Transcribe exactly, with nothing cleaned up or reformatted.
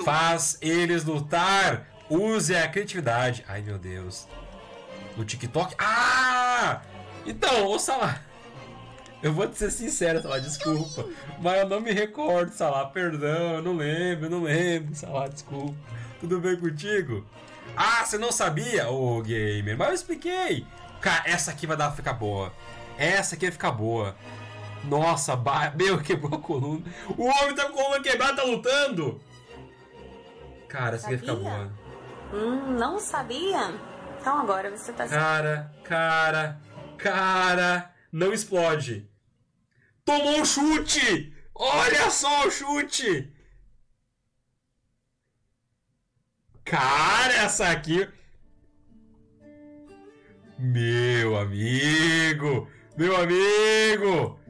Faz eles lutar. Use a criatividade. Ai, meu Deus. No TikTok. Ah! Então, ô Salah. Eu vou te ser sincero, Salah, desculpa. Mas eu não me recordo, Salah. Perdão, eu não lembro, eu não lembro, Salah, desculpa. Tudo bem contigo? Ah, você não sabia? Ô, gamer, mas eu expliquei. Cara, essa aqui vai dar pra ficar boa. Essa aqui vai ficar boa. Nossa, meu, quebrou a coluna. O homem tá com a coluna quebrada, tá lutando. Cara, essa aqui vai ficar boa. Hum, não sabia? Então agora você tá... Cara, cara, cara, não explode. Tomou um chute! Olha só o chute! Cara, essa aqui... Meu amigo! Meu amigo!